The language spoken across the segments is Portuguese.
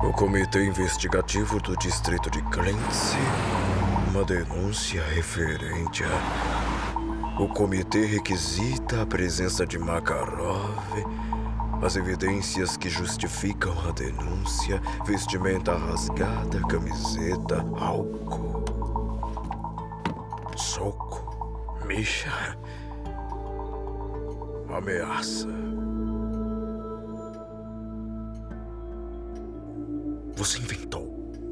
O Comitê Investigativo do Distrito de Clancy. Uma denúncia referente a... O comitê requisita a presença de Makarov, as evidências que justificam a denúncia, vestimenta rasgada, camiseta, álcool, soco, Misha, ameaça. Você inventou.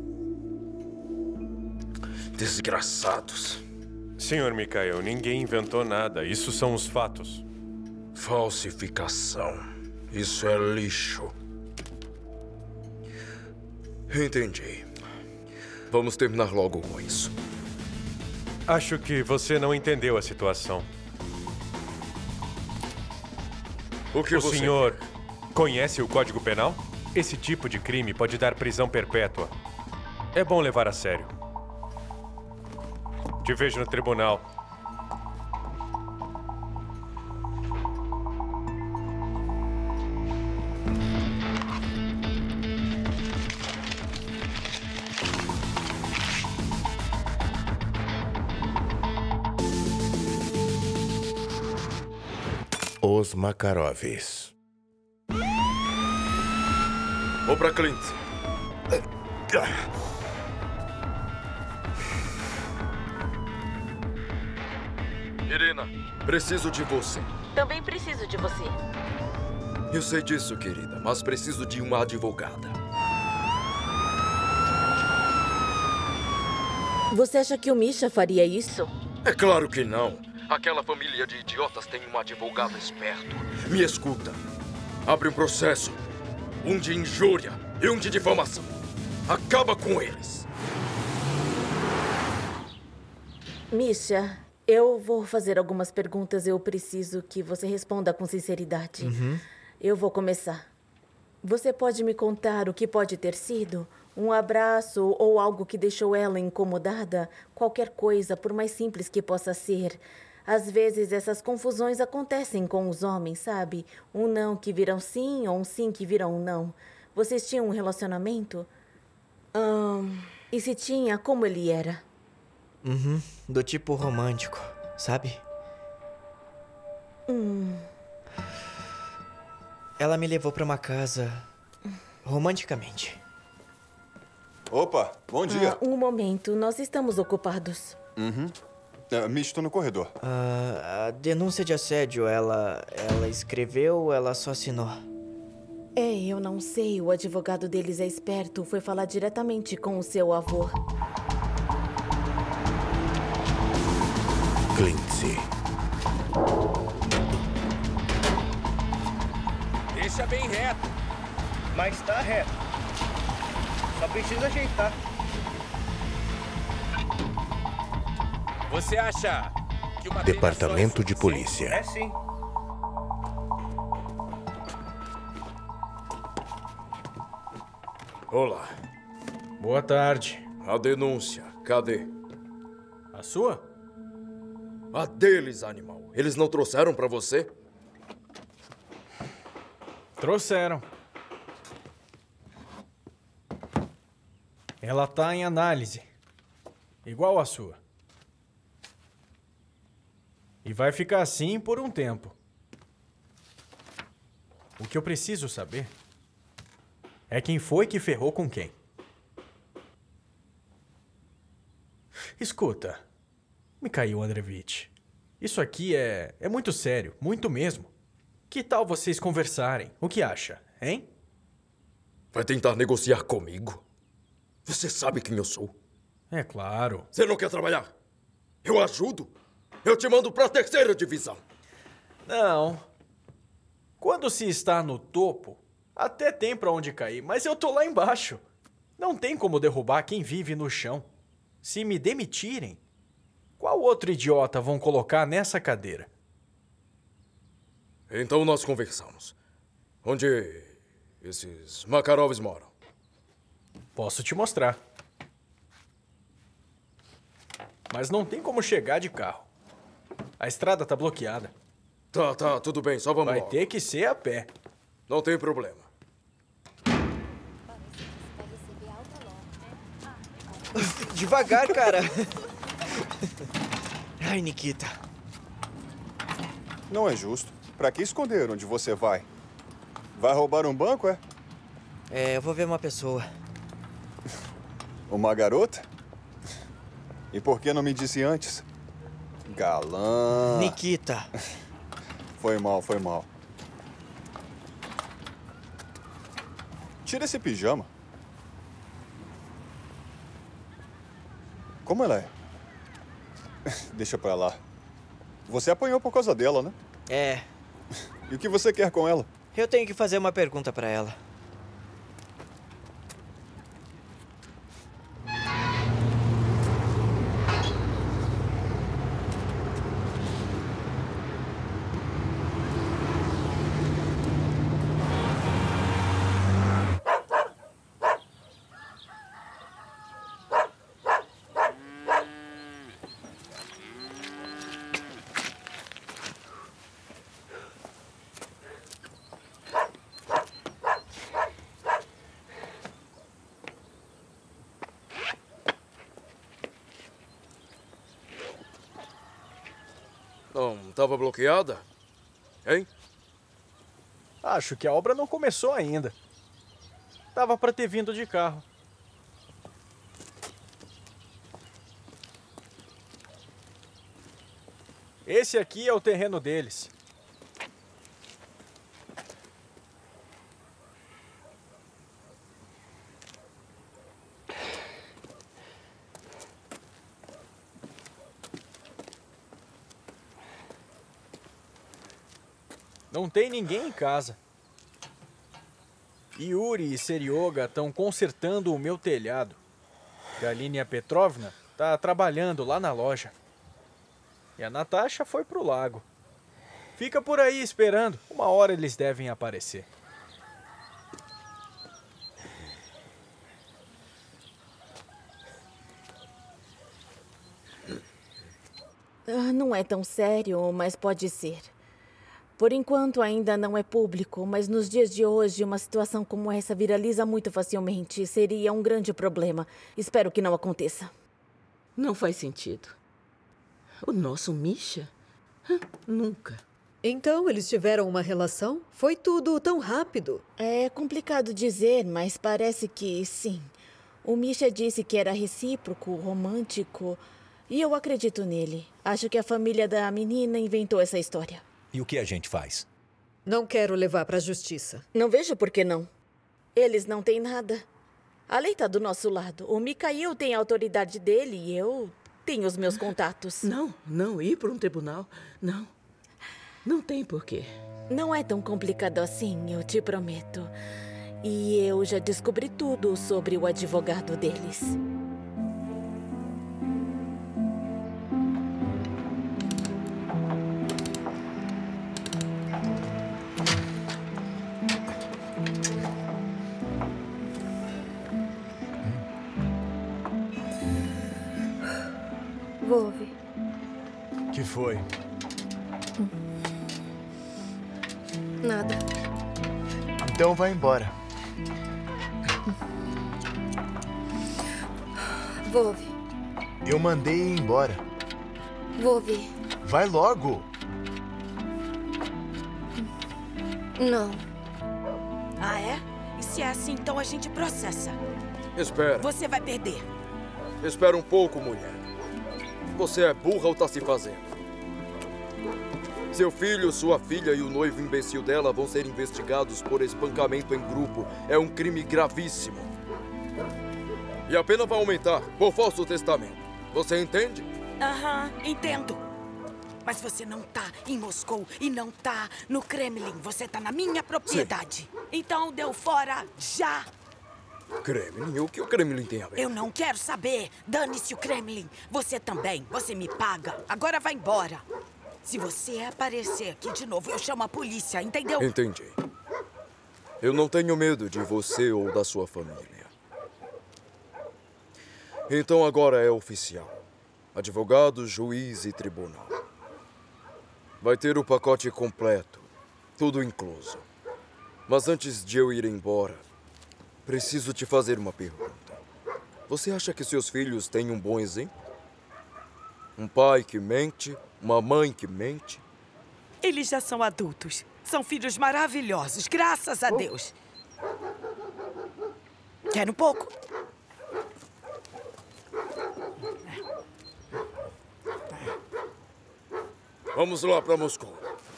Desgraçados. Senhor Mikhail, ninguém inventou nada. Isso são os fatos. Falsificação. Isso é lixo. Entendi. Vamos terminar logo com isso. Acho que você não entendeu a situação. O que O você senhor conhece o Código Penal? Esse tipo de crime pode dar prisão perpétua. É bom levar a sério. Te vejo no tribunal. Os Makarovis. Vou pra Clancy. Irina, preciso de você. Também preciso de você. Eu sei disso, querida, mas preciso de uma advogada. Você acha que o Misha faria isso? É claro que não. Aquela família de idiotas tem um advogado esperto. Me escuta. Abre um processo. Um de injúria e um de difamação. Acaba com eles. Misha, eu vou fazer algumas perguntas. Eu preciso que você responda com sinceridade. Eu vou começar. Você pode me contar o que pode ter sido? Um abraço ou algo que deixou ela incomodada? Qualquer coisa, por mais simples que possa ser. Às vezes essas confusões acontecem com os homens, sabe? Um não que vira um sim ou um sim que vira um não. Vocês tinham um relacionamento? E se tinha, como ele era? Do tipo romântico, sabe? Ela me levou pra uma casa romanticamente. Opa, bom dia. Um momento, nós estamos ocupados. Me estou no corredor. A denúncia de assédio, ela escreveu ou ela só assinou? Eu não sei. O advogado deles é esperto. Foi falar diretamente com o seu avô. Clancy. Deixa bem reto. Mas tá reto. Só precisa ajeitar. Você acha que uma Departamento de É Polícia. sim. Olá. Boa tarde. A denúncia. Cadê? A sua? A deles, animal. Eles não trouxeram pra você? Trouxeram. Ela tá em análise. Igual a sua. E vai ficar assim por um tempo. O que eu preciso saber é quem foi que ferrou com quem. Escuta, Mikhail Andreevich, isso aqui é muito sério, muito mesmo. Que tal vocês conversarem? O que acha, hein? Vai tentar negociar comigo? Você sabe quem eu sou. É claro. Você não quer trabalhar? Eu ajudo. Eu te mando pra 3ª divisão. Não. Quando se está no topo, até tem pra onde cair, mas eu tô lá embaixo. Não tem como derrubar quem vive no chão. Se me demitirem, qual outro idiota vão colocar nessa cadeira? Então nós conversamos. Onde esses Makarovs moram? Posso te mostrar. Mas não tem como chegar de carro. A estrada tá bloqueada. Tá, tudo bem, só vamos Vai logo. ter que ser a pé. Não tem problema. Devagar, cara. Ai, Nikita. Não é justo. Pra que esconder onde você vai? Vai roubar um banco, é? Eu vou ver uma pessoa. Uma garota? E por que não me disse antes? Galã. Nikita. Foi mal, foi mal. Tira esse pijama. Como ela é? Deixa pra lá. Você apanhou por causa dela, né? É. E o que você quer com ela? Eu tenho que fazer uma pergunta pra ela. Não estava bloqueada? Hein? Acho que a obra não começou ainda. Tava pra ter vindo de carro. Esse aqui é o terreno deles. Não tem ninguém em casa. Yuri e Serioga estão consertando o meu telhado. Galinia Petrovna tá trabalhando lá na loja. E a Natasha foi pro lago. Fica por aí esperando. Uma hora eles devem aparecer. Não é tão sério, mas pode ser. Por enquanto ainda não é público, mas nos dias de hoje uma situação como essa viraliza muito facilmente. Seria um grande problema. Espero que não aconteça. Não faz sentido. O nosso Misha? Nunca. Então eles tiveram uma relação? Foi tudo tão rápido. É complicado dizer, mas parece que sim. O Misha disse que era recíproco, romântico, e eu acredito nele. Acho que a família da menina inventou essa história. E o que a gente faz? Não quero levar para a justiça. Não vejo por que não. Eles não têm nada. A lei está do nosso lado. O Mikhail tem a autoridade dele e eu tenho os meus contatos. Não ir para um tribunal. Não. Não tem porquê. Não é tão complicado assim, eu te prometo. E eu já descobri tudo sobre o advogado deles. Vove. Que foi? Nada. Então vai embora. Vove. Eu mandei ir embora. Vove. Vai logo. Não. Ah, é? E se é assim, então a gente processa. Espera. Você vai perder. Espera um pouco, mulher. Você é burra ou tá se fazendo? Seu filho, sua filha e o noivo imbecil dela vão ser investigados por espancamento em grupo. É um crime gravíssimo. E a pena vai aumentar por falso testamento. Você entende? Aham, entendo. Mas você não tá em Moscou e não tá no Kremlin. Você tá na minha propriedade. Sim. Então deu fora já. Kremlin? O que o Kremlin tem a ver? Eu não quero saber. Dane-se o Kremlin. Você também. Você me paga. Agora vai embora. Se você aparecer aqui de novo, eu chamo a polícia, entendeu? Entendi. Eu não tenho medo de você ou da sua família. Então agora é oficial. Advogado, juiz e tribunal. Vai ter o pacote completo. Tudo incluso. Mas antes de eu ir embora, preciso te fazer uma pergunta. Você acha que seus filhos têm um bom exemplo? Um pai que mente, uma mãe que mente? Eles já são adultos. São filhos maravilhosos, graças a Deus. Quer um pouco? Vamos lá para Moscou.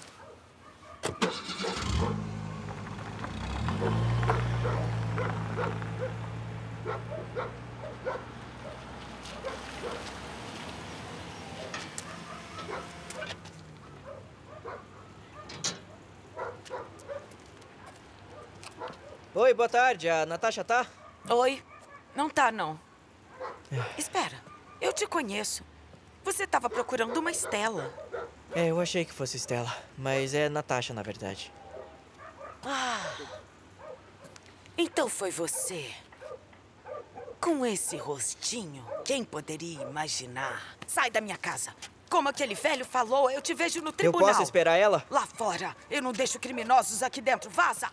Oi, boa tarde. A Natasha tá? Oi. Não tá, não. Espera. Eu te conheço. Você estava procurando uma Estela. É, eu achei que fosse Stella, mas é Natasha, na verdade. Ah. Então foi você. Com esse rostinho, quem poderia imaginar? Sai da minha casa. Como aquele velho falou, eu te vejo no tribunal. Eu posso esperar ela? Lá fora. Eu não deixo criminosos aqui dentro. Vaza!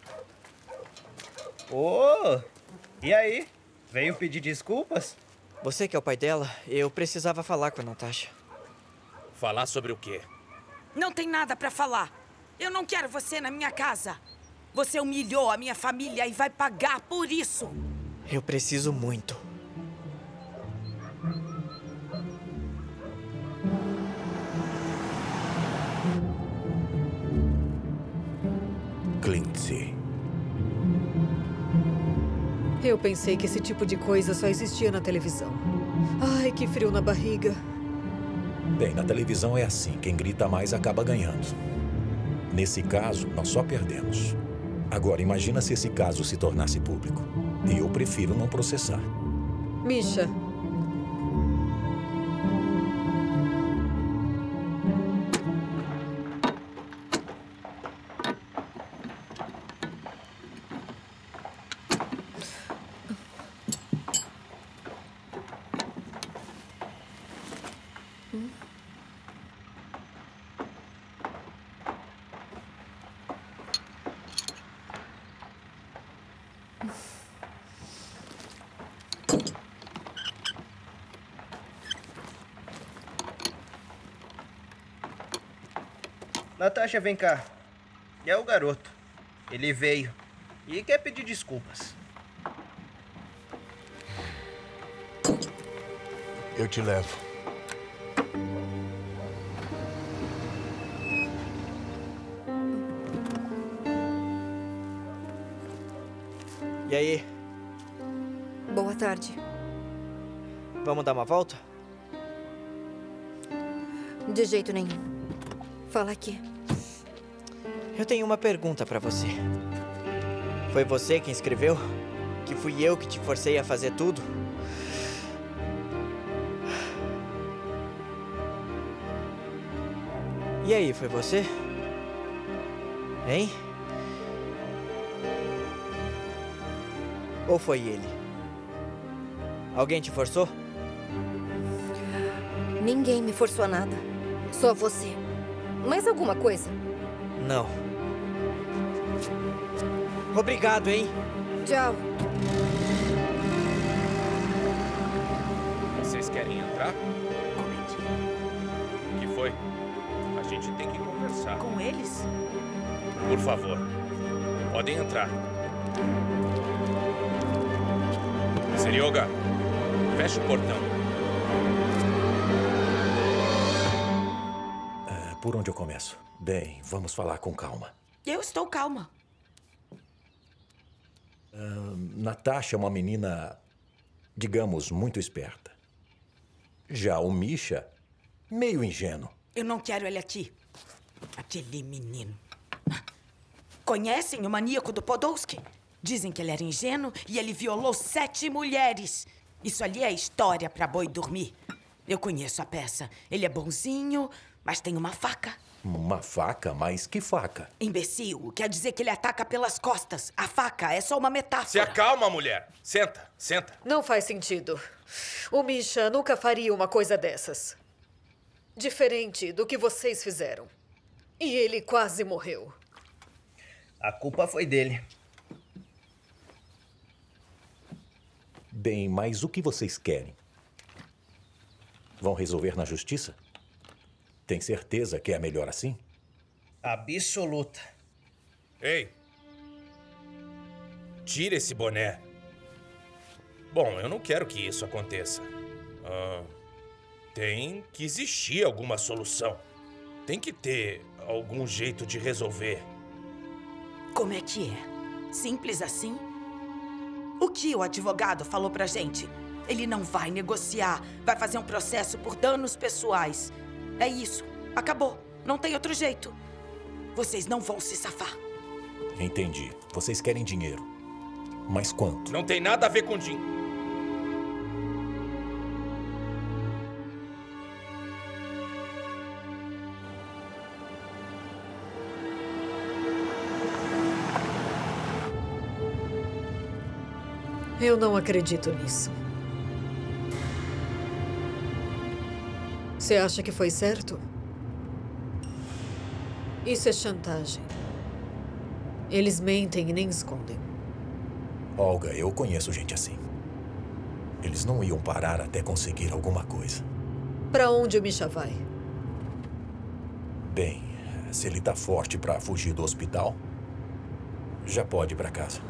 Ô, e aí? Veio pedir desculpas? Você que é o pai dela, eu precisava falar com a Natasha. Falar sobre o quê? Não tem nada pra falar. Eu não quero você na minha casa. Você humilhou a minha família e vai pagar por isso. Eu preciso muito. Clancy. Eu pensei que esse tipo de coisa só existia na televisão. Ai, que frio na barriga. Bem, na televisão é assim. Quem grita mais acaba ganhando. Nesse caso, nós só perdemos. Agora, imagina se esse caso se tornasse público. E eu prefiro não processar. Misha. Natasha, vem cá. É o garoto. Ele veio e quer pedir desculpas. Eu te levo. E aí? Boa tarde. Vamos dar uma volta? De jeito nenhum. Fala aqui. Eu tenho uma pergunta pra você. Foi você quem escreveu? Que fui eu que te forcei a fazer tudo? E aí, foi você? Hein? Ou foi ele? Alguém te forçou? Ninguém me forçou a nada. Só você. Mais alguma coisa? Não. Obrigado, hein? Tchau. Vocês querem entrar? O que foi? A gente tem que conversar. Com eles? Por favor, podem entrar. Seryoga, feche o portão. Por onde eu começo? Bem, vamos falar com calma. Eu estou calma. Natasha é uma menina, digamos, muito esperta. Já o Misha, meio ingênuo. Eu não quero ele aqui. Aquele menino. Conhecem o maníaco do Podolsky? Dizem que ele era ingênuo e ele violou 7 mulheres. Isso ali é história pra boi dormir. Eu conheço a peça. Ele é bonzinho, mas tem uma faca. Uma faca? Mas que faca? Imbecil, quer dizer que ele ataca pelas costas. A faca é só uma metáfora. Se acalma, mulher. Senta, senta. Não faz sentido. O Misha nunca faria uma coisa dessas. Diferente do que vocês fizeram. E ele quase morreu. A culpa foi dele. Bem, mas o que vocês querem? Vão resolver na justiça? Tem certeza que é melhor assim? Absoluta. Ei! Tira esse boné. Bom, eu não quero que isso aconteça. Tem que existir alguma solução. Tem que ter algum jeito de resolver. Como é que é? Simples assim? O que o advogado falou pra gente? Ele não vai negociar, vai fazer um processo por danos pessoais. É isso. Acabou. Não tem outro jeito. Vocês não vão se safar. Entendi. Vocês querem dinheiro. Mas quanto? Não tem nada a ver com dinheiro. Eu não acredito nisso. Você acha que foi certo? Isso é chantagem. Eles mentem e nem escondem. Olga, eu conheço gente assim. Eles não iam parar até conseguir alguma coisa. Pra onde o Misha vai? Bem, se ele tá forte pra fugir do hospital, já pode ir pra casa.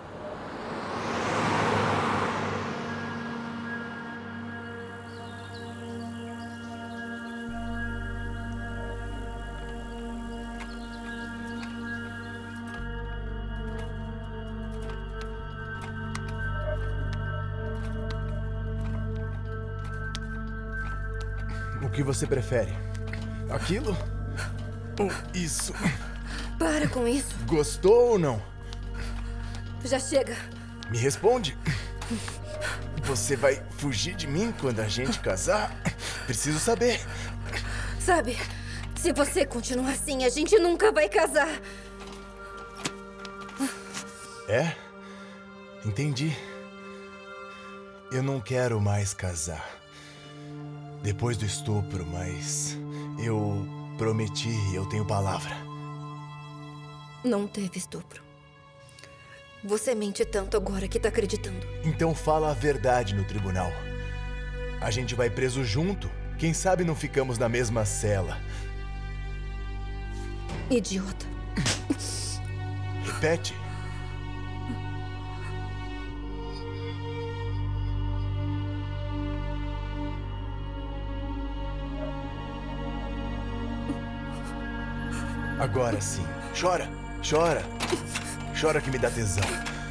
O que você prefere? Aquilo? Ou isso? Para com isso. Gostou ou não? Já chega. Me responde. Você vai fugir de mim quando a gente casar? Preciso saber. Sabe, se você continuar assim, a gente nunca vai casar. É? Entendi. Eu não quero mais casar. Depois do estupro, mas eu prometi e eu tenho palavra. Não teve estupro. Você mente tanto agora que tá acreditando. Então fala a verdade no tribunal. A gente vai preso junto. Quem sabe não ficamos na mesma cela. Idiota. Repete. Agora sim. Chora, chora. Chora que me dá tesão.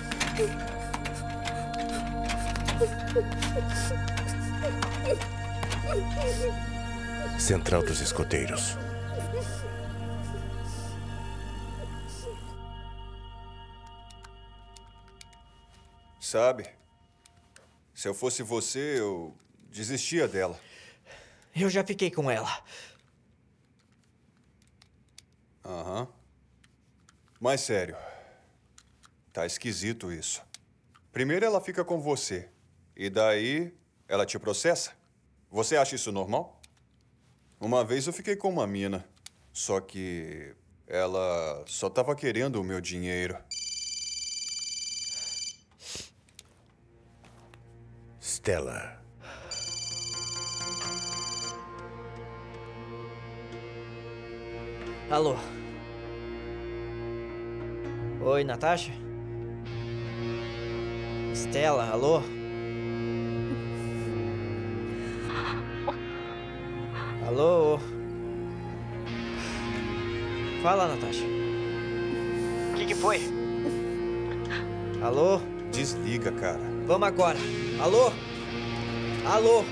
Central dos Escoteiros. Sabe, se eu fosse você, eu desistia dela. Eu já fiquei com ela. Aham. Mas sério, tá esquisito isso. Primeiro ela fica com você, e daí ela te processa. Você acha isso normal? Uma vez eu fiquei com uma mina, só que ela só tava querendo o meu dinheiro. Stella. Alô? Oi, Natasha? Stella, alô? Alô? Fala, Natasha. O que foi? Alô? Desliga, cara. Vamos agora. Alô? Alô?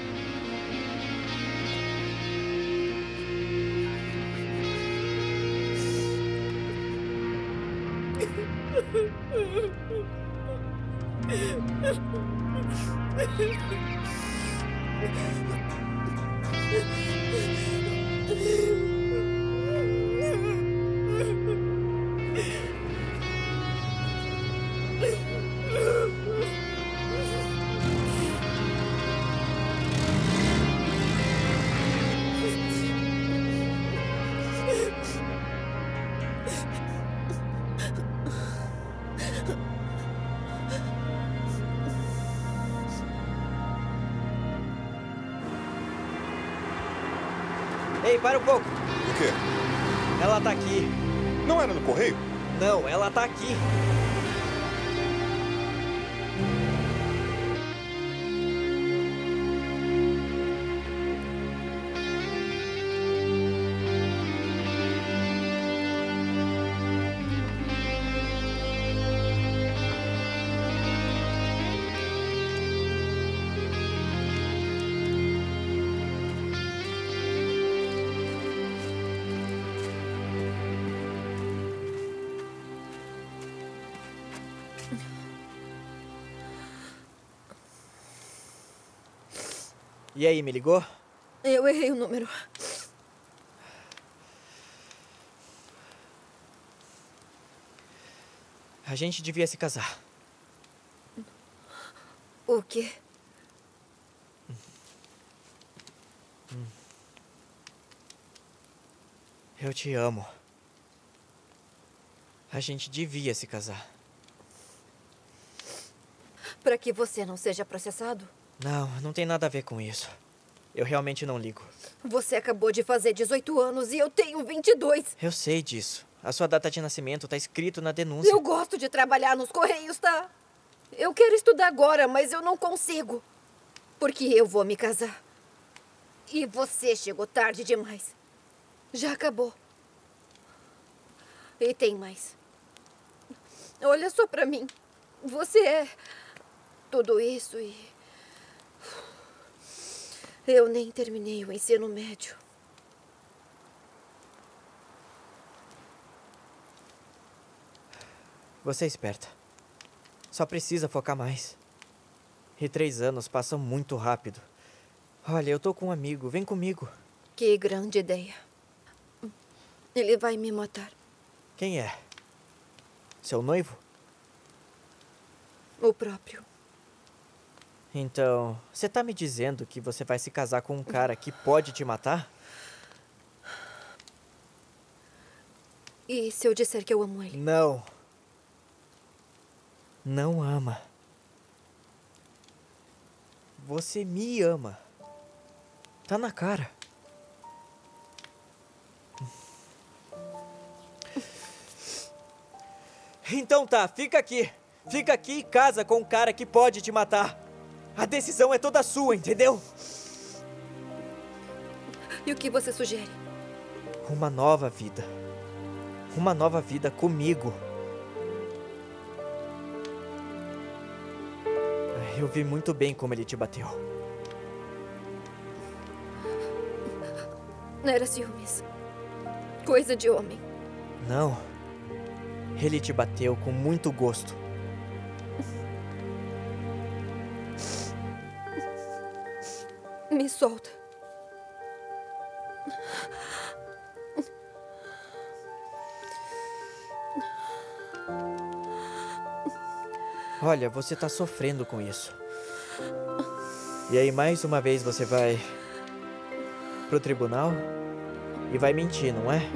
Ei, para um pouco. O quê? Ela tá aqui. Não era no correio? Não, ela tá aqui. E aí, me ligou? Eu errei o número. A gente devia se casar. O quê? Eu te amo. A gente devia se casar. Para que você não seja processado? Não tem nada a ver com isso. Eu realmente não ligo. Você acabou de fazer 18 anos e eu tenho 22. Eu sei disso. A sua data de nascimento tá escrito na denúncia. Eu gosto de trabalhar nos Correios, tá? Eu quero estudar agora, mas eu não consigo. Porque eu vou me casar. E você chegou tarde demais. Já acabou. E tem mais. Olha só pra mim. Você é tudo isso e... Eu nem terminei o ensino médio. Você é esperta. Só precisa focar mais. E 3 anos passam muito rápido. Olha, eu tô com um amigo. Vem comigo. Que grande ideia. Ele vai me matar. Quem é? Seu noivo? O próprio. Então, você tá me dizendo que você vai se casar com um cara que pode te matar? E se eu disser que eu amo ele? Não. Não ama. Você me ama. Tá na cara. Então tá, fica aqui. Fica aqui e casa com um cara que pode te matar. A decisão é toda sua, entendeu? E o que você sugere? Uma nova vida. Uma nova vida comigo. Eu vi muito bem como ele te bateu. Era ciúmes. Coisa de homem. Não. Ele te bateu com muito gosto. Me solta. Olha, você tá sofrendo com isso. E aí, mais uma vez, você vai pro tribunal e vai mentir, não é?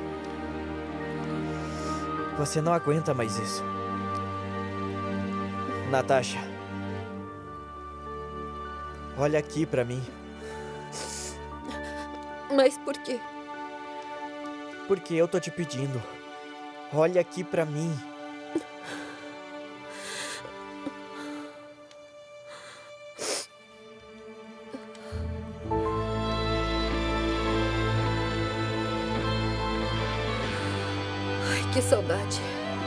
Você não aguenta mais isso. Natasha, olha aqui pra mim. Mas por quê? Porque eu tô te pedindo. Olha aqui pra mim. Ai, que saudade.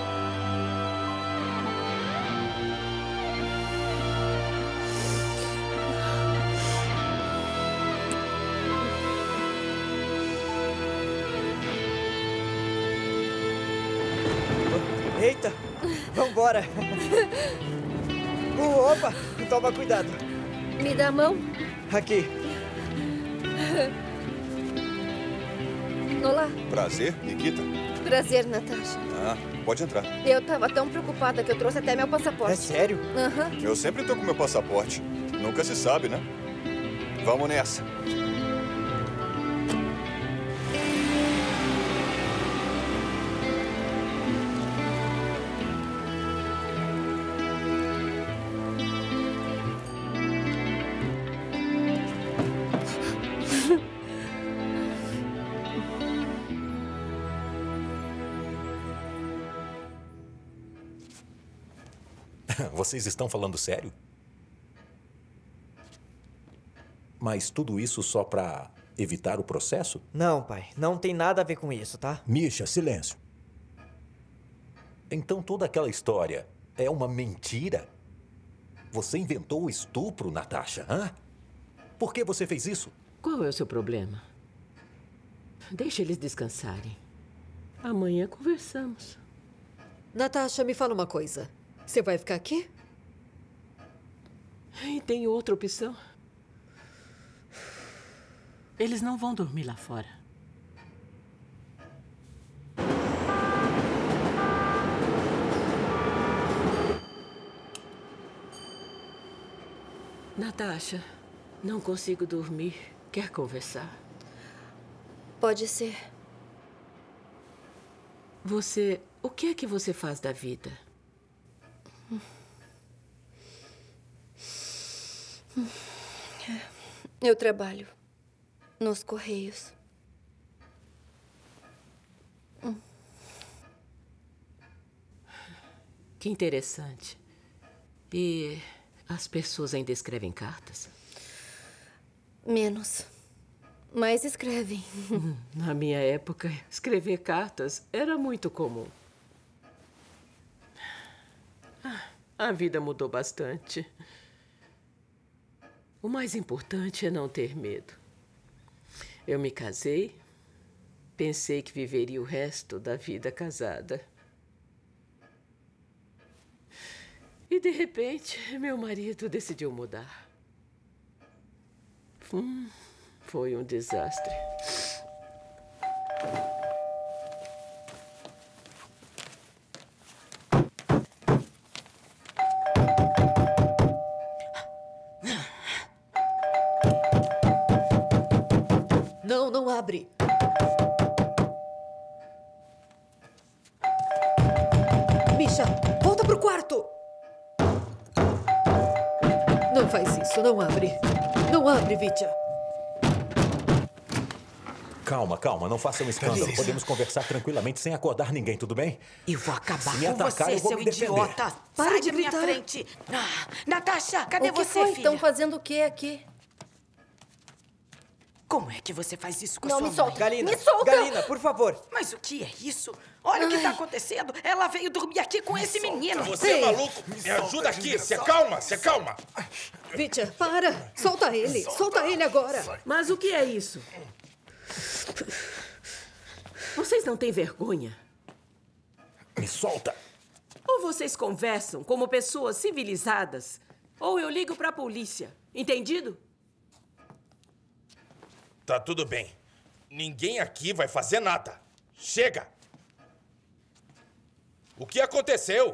Eita! Vambora! Opa! Toma cuidado. Me dá a mão. Aqui. Olá. Prazer, Nikita. Prazer, Natasha. Ah, pode entrar. Eu tava tão preocupada que eu trouxe até meu passaporte. É sério? Aham. Eu sempre tô com meu passaporte. Nunca se sabe, né? Vamos nessa. Vocês estão falando sério? Mas tudo isso só para evitar o processo? Não, pai. Não tem nada a ver com isso, tá? Misha, silêncio. Então toda aquela história é uma mentira? Você inventou o estupro, Natasha, hã? Por que você fez isso? Qual é o seu problema? Deixe eles descansarem. Amanhã conversamos. Natasha, me fala uma coisa. Você vai ficar aqui? E tem outra opção. Eles não vão dormir lá fora. Natasha, não consigo dormir. Quer conversar? Pode ser. O que é que você faz da vida? Eu trabalho nos Correios. Que interessante. E as pessoas ainda escrevem cartas? Menos. Mas escrevem. Na minha época, escrever cartas era muito comum. A vida mudou bastante. O mais importante é não ter medo. Eu me casei, pensei que viveria o resto da vida casada. E, de repente, meu marido decidiu mudar. Foi um desastre. Não, não abre. Misha, volta pro quarto. Não faz isso, não abre. Não abre, Vitya. Calma, calma, não faça um escândalo. Podemos conversar tranquilamente sem acordar ninguém, tudo bem? Eu vou acabar Se me com atacar, você, eu vou seu me defender. idiota. Para Sai de da minha gritar. frente. Natasha, cadê O que você, foi? filha? Estão fazendo o quê aqui? Como é que você faz isso com Não, a sua me solta. mãe? Galina, Me solta! Galina, por favor. Mas o que é isso? Olha o que está acontecendo. Ela veio dormir aqui com esse menino. Você é maluco? Me ajuda aqui. Se acalma, se acalma. Vitya, para. Solta ele. Solta ele agora. Mas o que é isso? Vocês não têm vergonha? Me solta. Ou vocês conversam como pessoas civilizadas, ou eu ligo para a polícia. Entendido? Tá tudo bem. Ninguém aqui vai fazer nada. Chega! O que aconteceu?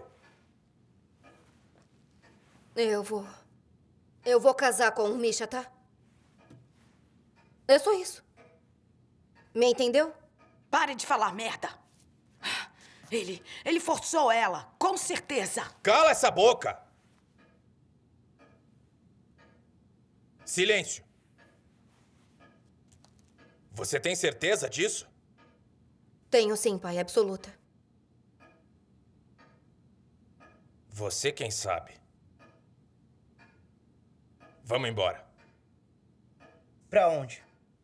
Eu vou casar com o Misha, tá? É só isso. Me entendeu? Pare de falar merda. Ele forçou ela, com certeza. Cala essa boca! Silêncio. Você tem certeza disso? Tenho sim, pai, absoluta. Você quem sabe. Vamos embora. Pra onde?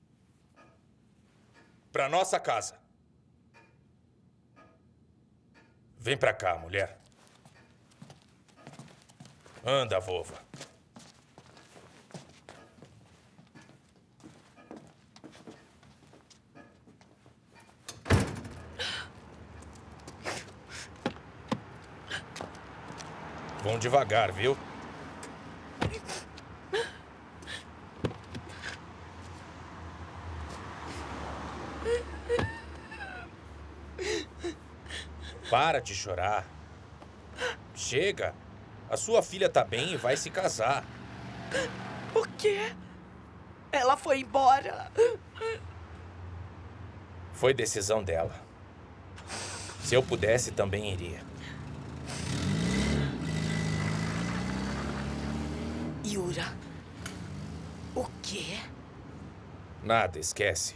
Pra nossa casa. Vem pra cá, mulher. Anda, vova. Vão devagar, viu? Para de chorar. Chega. A sua filha tá bem e vai se casar. O quê? Ela foi embora. Foi decisão dela. Se eu pudesse, também iria. Yura. O quê? Nada, esquece.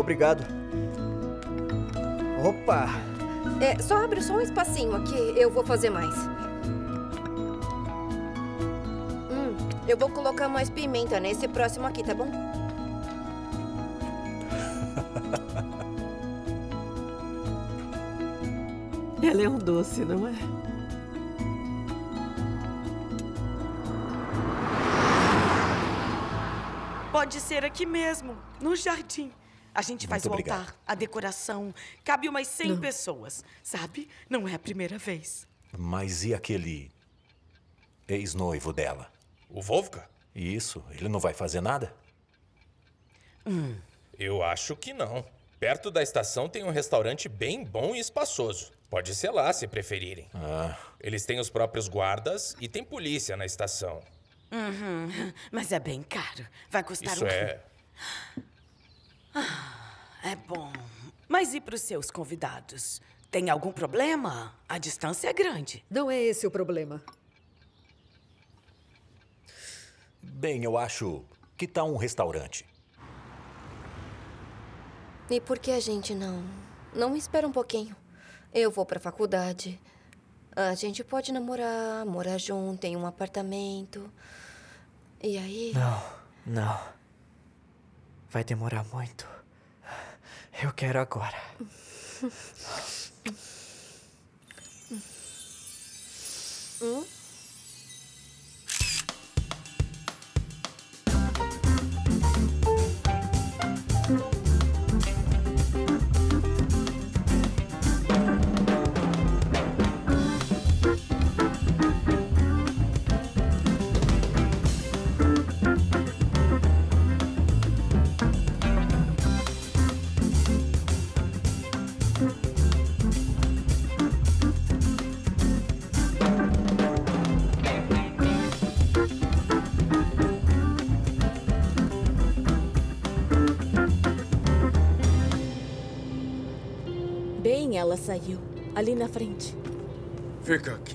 Obrigado. Opa! Só abre só um espacinho aqui, eu vou fazer mais. Eu vou colocar mais pimenta nesse próximo aqui, tá bom? Ela é um doce, não é? Pode ser aqui mesmo, no jardim. A gente faz o altar, a decoração. Cabe umas 100 pessoas, sabe? Não é a primeira vez. Mas e aquele ex-noivo dela? O Wolfgang? Isso, ele não vai fazer nada? Eu acho que não. Perto da estação tem um restaurante bem bom e espaçoso. Pode ser lá, se preferirem. Eles têm os próprios guardas e tem polícia na estação. Mas é bem caro. Vai custar Isso um é... É bom. Mas e para os seus convidados? Tem algum problema? A distância é grande. Não é esse o problema. Bem, eu acho que tá um restaurante. E por que a gente não espera um pouquinho? Eu vou pra faculdade. A gente pode namorar, morar junto em um apartamento. E aí... Não. Vai demorar muito. Eu quero agora. Bem, ela saiu. Ali na frente. Fica aqui.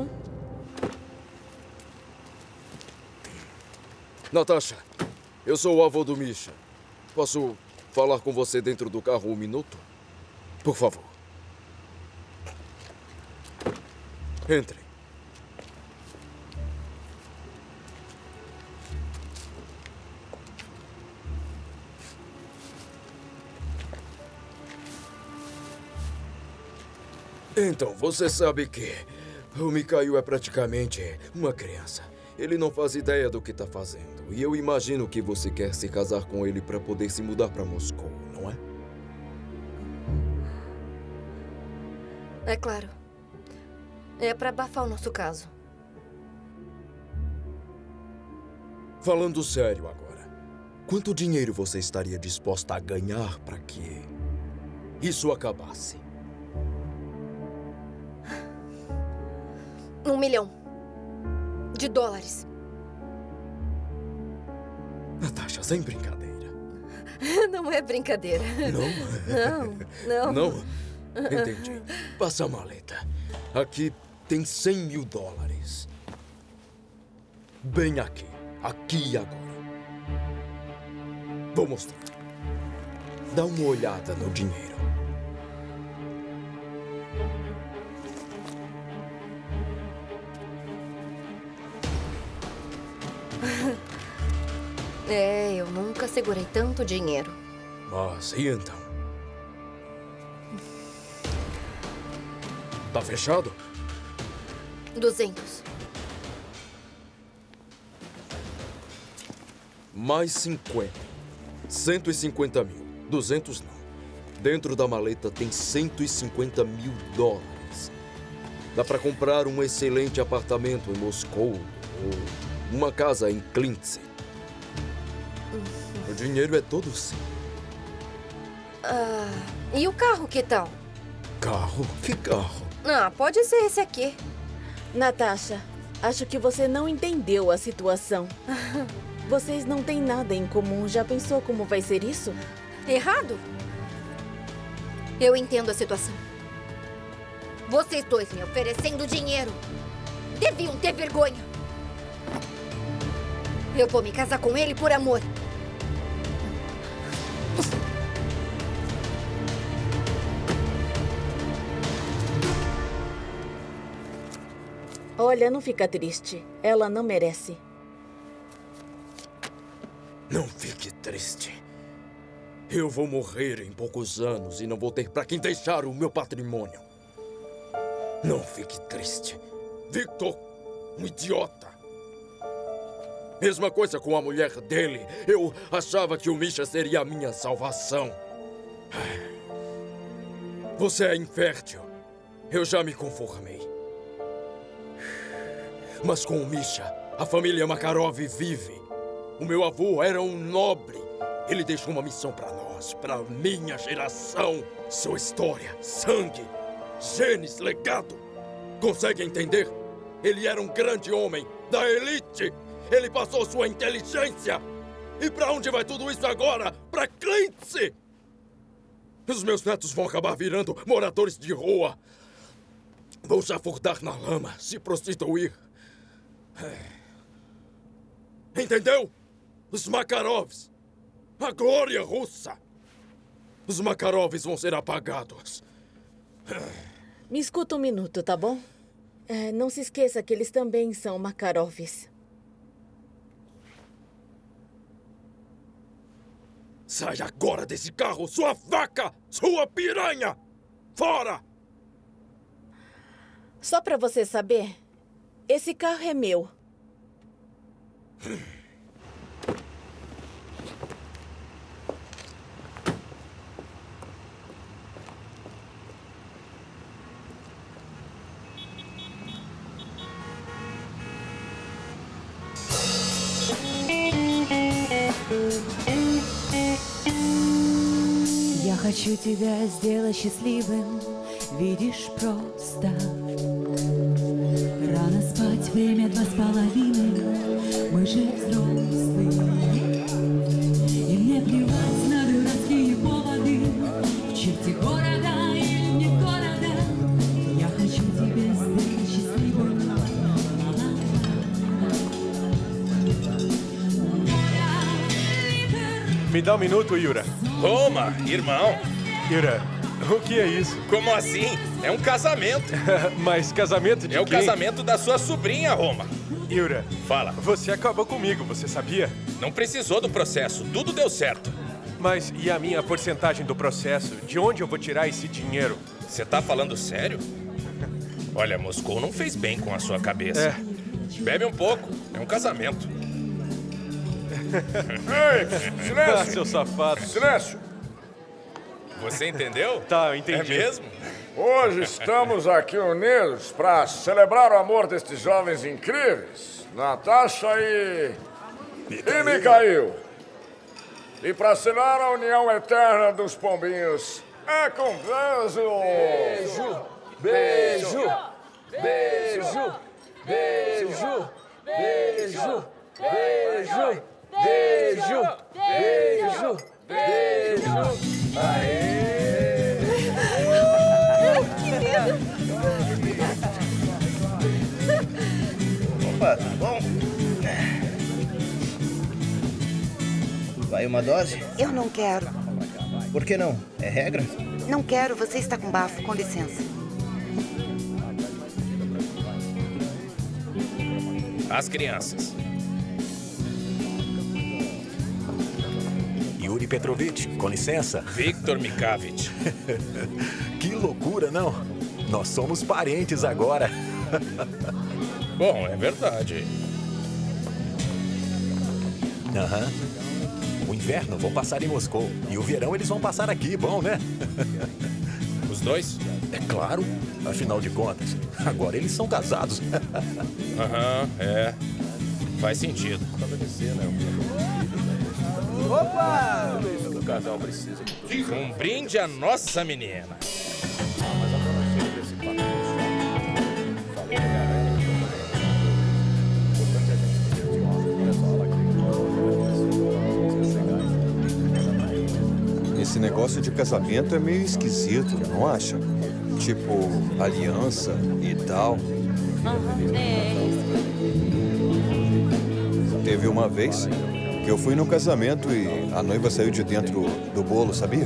Natasha, eu sou o avô do Misha. Posso falar com você dentro do carro um minuto? Por favor. Entre. Então, você sabe que o Mikhail é praticamente uma criança. Ele não faz ideia do que está fazendo. E eu imagino que você quer se casar com ele para poder se mudar para Moscou, não é? É claro. É para abafar o nosso caso. Falando sério agora, quanto dinheiro você estaria disposta a ganhar para que isso acabasse? $1 milhão. Natasha, sem brincadeira. Não é brincadeira. Não? Não? Entendi. Passa a maleta. Aqui tem $100 mil. Bem aqui. Aqui e agora. Vou mostrar. Dá uma olhada no dinheiro. Eu nunca segurei tanto dinheiro. Mas e então? Tá fechado? 200. Mais 50. 150 mil. 200 não. Dentro da maleta tem $150 mil. Dá para comprar um excelente apartamento em Moscou ou uma casa em Klintse. O dinheiro é todo seu. E o carro, que tal? Carro? Que carro? Pode ser esse aqui. Natasha, acho que você não entendeu a situação. Vocês não têm nada em comum. Já pensou como vai ser isso? Errado? Eu entendo a situação. Vocês dois me oferecendo dinheiro. Deviam ter vergonha. Eu vou me casar com ele por amor. Olha, não fica triste. Ela não merece. Não fique triste. Eu vou morrer em poucos anos e não vou ter para quem deixar o meu patrimônio. Não fique triste. Victor, um idiota. Mesma coisa com a mulher dele. Eu achava que o Misha seria a minha salvação. Você é infértil. Eu já me conformei. Mas com o Misha, a família Makarov vive. O meu avô era um nobre. Ele deixou uma missão para nós, para minha geração. Sua história, sangue, genes, legado. Consegue entender? Ele era um grande homem da elite. Ele passou sua inteligência. E para onde vai tudo isso agora? Para Clancy! Os meus netos vão acabar virando moradores de rua. Vão chafurdar na lama, se prostituir. Entendeu? Os Makarovs. A glória russa. Os Makarovs vão ser apagados. Me escuta um minuto, tá bom? Não se esqueça que eles também são Makarovs. Sai agora desse carro, sua vaca! Sua piranha! Fora! Só pra você saber, esse carro é meu. Я хочу тебя сделать счастливым, видишь, просто. Рано спать, время 2:30, мы же взрослые. И мне плевать на дурацкие поводы, в черте города или не города. Я хочу тебя сделать счастливым. Me dá um minuto, Yura. Roma, irmão. Yura, o que é isso? Como assim? É um casamento. Mas casamento de quem? É o quem? casamento da sua sobrinha, Roma. Yura, fala. Você acabou comigo, você sabia? Não precisou do processo, tudo deu certo. Mas e a minha porcentagem do processo? De onde eu vou tirar esse dinheiro? Você tá falando sério? Olha, Moscou não fez bem com a sua cabeça. Bebe um pouco, é um casamento. Ei, silêncio! Ah, seu safado. Silêncio! Você entendeu? Tá, eu entendi. É mesmo? Hoje estamos aqui unidos para celebrar o amor destes jovens incríveis, Natasha e Mikhail. E para selar a união eterna dos pombinhos, é com beijo! Beijo! Beijo! Beijo! Beijo! Beijo! Beijo! Beijo! Beijo! Aê! Que lindo! Opa, tudo bom? Vai uma dose? Eu não quero. Por que não? É regra? Não quero, você está com bafo, com licença. As crianças. Yuri Petrovich, com licença. Victor Mikavich. Que loucura, não? Nós somos parentes agora. Bom, é verdade. Aham. O inverno vão passar em Moscou e o verão eles vão passar aqui, bom, né? Os dois? É claro. Afinal de contas, agora eles são casados. Aham, é. Faz sentido. Opa! O casal precisa. Um brinde à nossa menina. Esse negócio de casamento é meio esquisito, não acha? Tipo, aliança e tal. Teve uma vez que eu fui no casamento e a noiva saiu de dentro do bolo, sabia?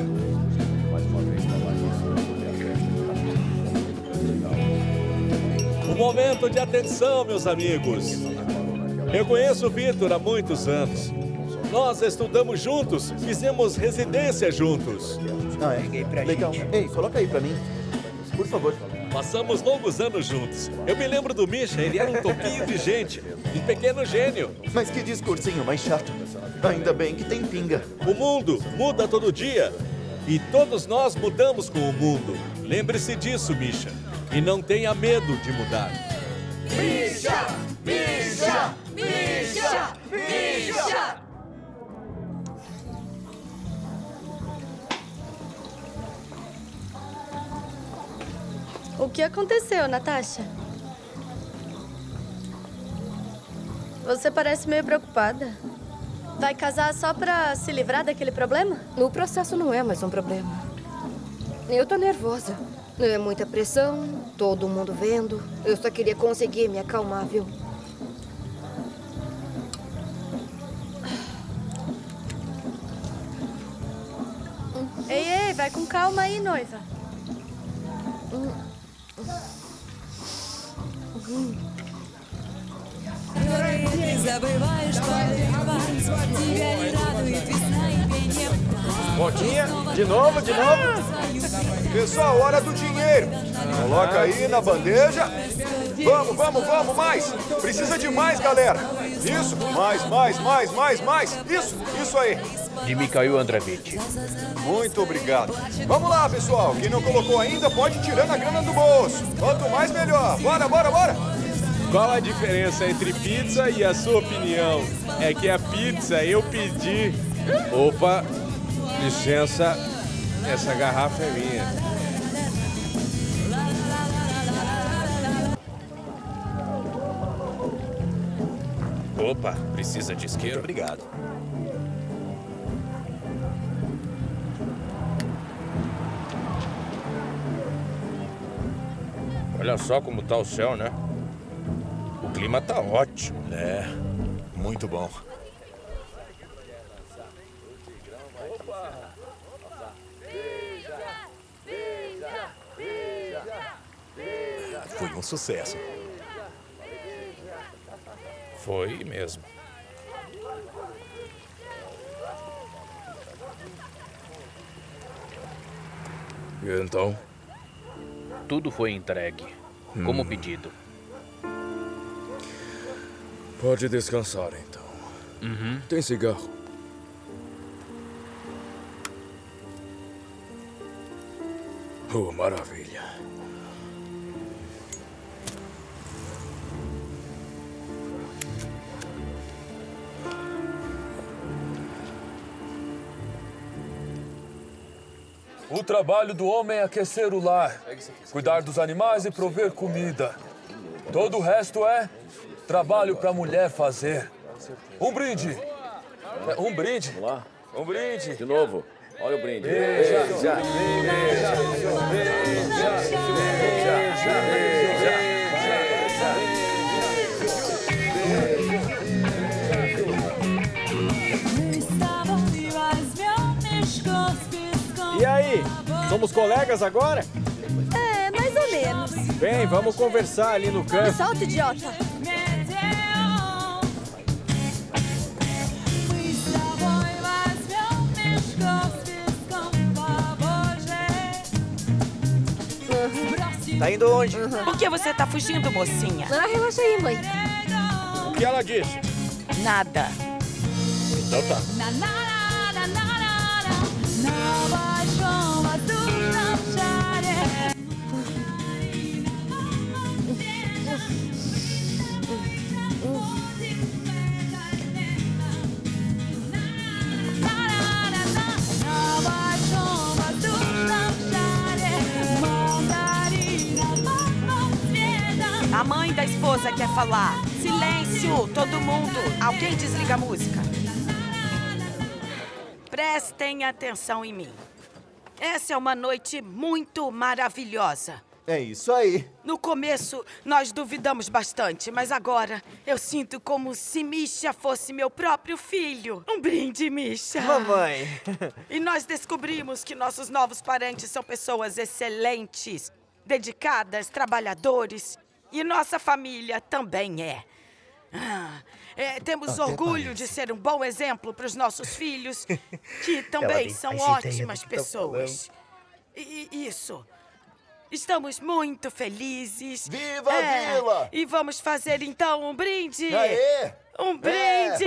Momento de atenção, meus amigos. Eu conheço o Vitor há muitos anos. Nós estudamos juntos, fizemos residência juntos. Ah, é? Legal. Ei, coloca aí pra mim. Por favor. Passamos longos anos juntos. Eu me lembro do Misha, ele era um toquinho de gente. Um pequeno gênio. Mas que discursinho mais chato. Ainda bem que tem pinga. O mundo muda todo dia. E todos nós mudamos com o mundo. Lembre-se disso, Misha. E não tenha medo de mudar. Misha! Misha! Misha! Misha! O que aconteceu, Natasha? Você parece meio preocupada. Vai casar só pra se livrar daquele problema? O processo não é mais um problema. Eu tô nervosa. É muita pressão, todo mundo vendo. Eu só queria conseguir me acalmar, viu? Ei, vai com calma aí, noiva. Pontinha, de novo. Pessoal, hora do dinheiro. Coloca aí na bandeja. Vamos, mais. Precisa de mais, galera. Isso, mais. Isso aí. De Mikhail Androvich. Muito obrigado. Vamos lá, pessoal. Quem não colocou ainda pode ir tirando a grana do bolso. Quanto mais, melhor. Bora. Qual a diferença entre pizza e a sua opinião? É que a pizza eu pedi. Opa, licença, essa garrafa é minha. Opa, precisa de isqueiro? Obrigado. Olha só como tá o céu, né? O clima tá ótimo. É, muito bom. Foi um sucesso. Foi mesmo. E então? Tudo foi entregue, como pedido. Pode descansar, então. Tem cigarro? Oh, maravilha. O trabalho do homem é aquecer o lar, cuidar dos animais e prover comida. Todo o resto é trabalho para a mulher fazer. Um brinde. Um brinde. Vamos lá. Um brinde. De novo. Olha o brinde. Beija. E aí, somos colegas agora? É, mais ou menos. Vem, vamos conversar ali no Me canto. solta, idiota. Tá indo onde? Por que você tá fugindo, mocinha? Ah, relaxa aí, mãe. O que ela disse? Nada. Então tá. A mãe da esposa quer falar. Silêncio, todo mundo. Alguém desliga a música. Prestem atenção em mim. Essa é uma noite muito maravilhosa. É isso aí. No começo, nós duvidamos bastante, mas agora eu sinto como se Misha fosse meu próprio filho. Um brinde, Misha. Mamãe. E nós descobrimos que nossos novos parentes são pessoas excelentes, dedicadas, trabalhadores. E nossa família também é. Temos orgulho de ser um bom exemplo para os nossos filhos, que também são ótimas pessoas. Isso. Estamos muito felizes. Viva a Vila! E vamos fazer então um brinde. Aê! Um brinde!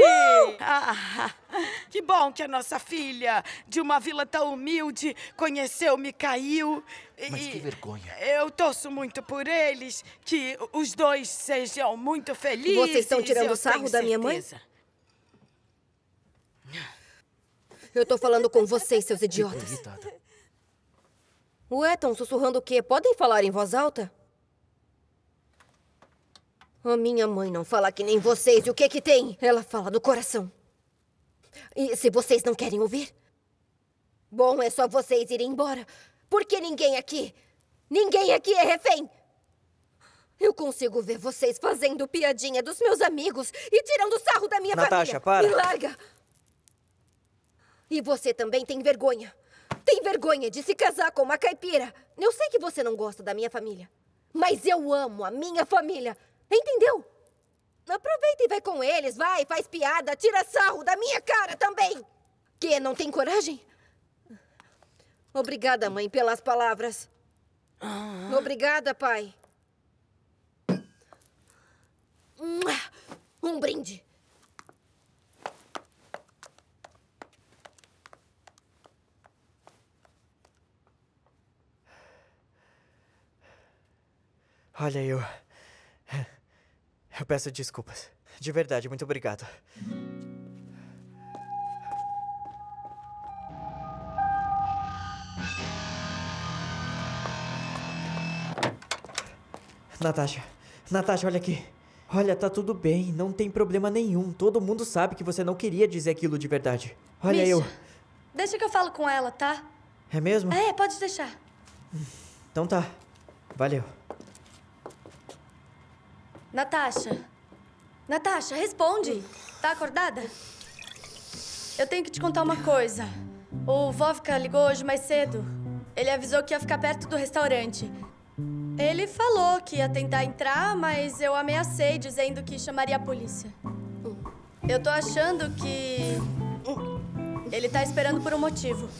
Que bom que a nossa filha, de uma vila tão humilde, conheceu Mikhail. Mas que vergonha. Eu torço muito por eles, que os dois sejam muito felizes. Vocês estão tirando sarro da minha mãe? Eu tô falando com vocês, seus idiotas. Ué, estão sussurrando o quê? Podem falar em voz alta? A minha mãe não fala que nem vocês. E o que tem? Ela fala do coração. E se vocês não querem ouvir? Bom, é só vocês irem embora. Porque ninguém aqui é refém. Eu consigo ver vocês fazendo piadinha dos meus amigos e tirando sarro da minha família. Natasha, para. Me larga. E você também tem vergonha. Tem vergonha de se casar com uma caipira. Eu sei que você não gosta da minha família. Mas eu amo a minha família. Entendeu? Aproveita e vai com eles. Vai, faz piada, tira sarro da minha cara também. Que, não tem coragem? Obrigada, mãe, pelas palavras. Obrigada, pai. Um brinde. Olha, eu peço desculpas. De verdade, muito obrigado. Natasha, olha aqui. Olha, tá tudo bem, não tem problema nenhum. Todo mundo sabe que você não queria dizer aquilo de verdade. Olha, Misha, deixa que eu falo com ela, tá? É mesmo? É, pode deixar. Então tá. Valeu. Natasha, responde. Tá acordada? Eu tenho que te contar uma coisa. O Vovka ligou hoje mais cedo. Ele avisou que ia ficar perto do restaurante. Ele falou que ia tentar entrar, mas eu ameacei dizendo que chamaria a polícia. Eu tô achando que ele tá esperando por um motivo.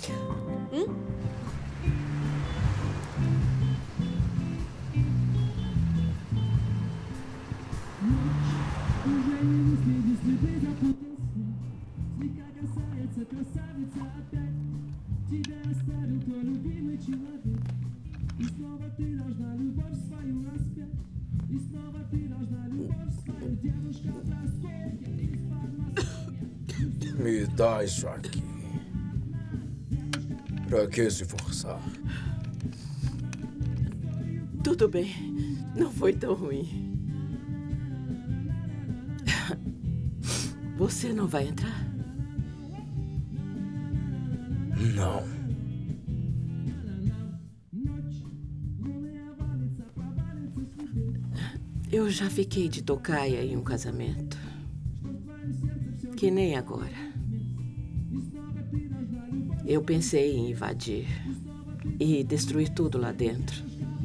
Me dá isso aqui. Pra que se forçar? Tudo bem. Não foi tão ruim. Você não vai entrar? Não. Eu já fiquei de tocaia em um casamento. Que nem agora. Eu pensei em invadir e destruir tudo lá dentro.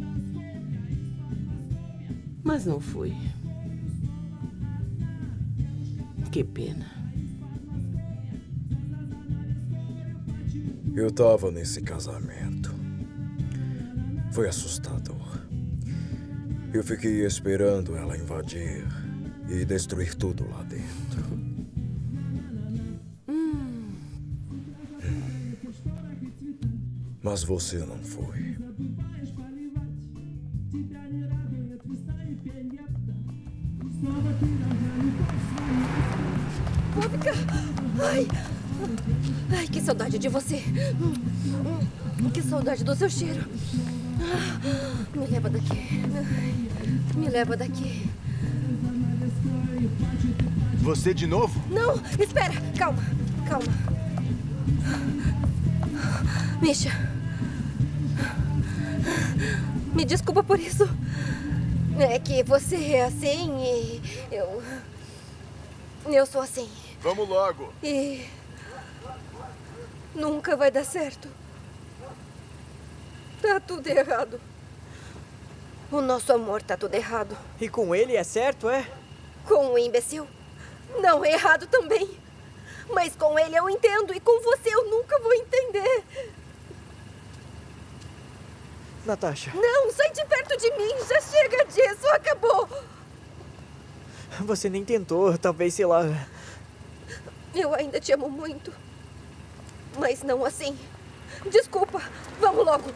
Mas não fui. Que pena. Eu tava nesse casamento. Foi assustador. Eu fiquei esperando ela invadir e destruir tudo lá dentro. Mas você não foi. Vovka! Ai, que saudade de você. Que saudade do seu cheiro. Me leva daqui. Me leva daqui. Você de novo? Não, espera. Calma. Misha. Me desculpa por isso. É que você é assim e eu sou assim. Vamos logo. E nunca vai dar certo. Tá tudo errado. O nosso amor tá tudo errado. E com ele é certo, é? Com o imbecil? Não, é errado também. Mas com ele eu entendo e com você eu nunca vou entender. Natasha. Não, sai de perto de mim. Já chega disso. Acabou. Você nem tentou. Talvez, sei lá... Eu ainda te amo muito. Mas não assim. Desculpa. Vamos logo.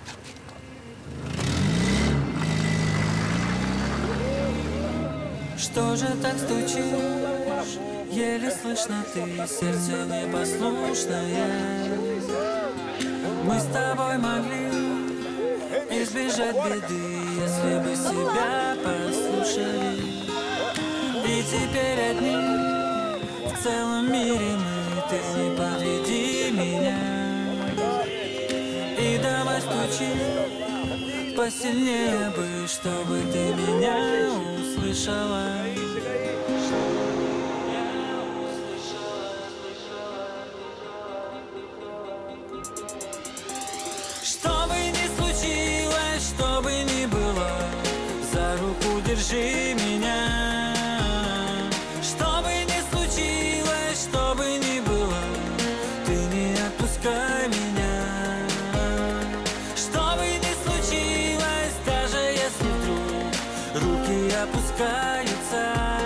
Что же так стучишь? Еле слышно ты, сердце непослушное. Мы с тобой могли избежать беды, если бы себя послушали. И теперь одни в целом мире мы, ты не подведи меня. И давай стучи посильнее бы, чтобы ты меня услышала. Что бы ни случилось, что бы ни было, за руку держи меня. Что бы ни случилось, что бы ни было, ты не отпускай меня. Что бы ни случилось, даже если вдруг руки опускаются,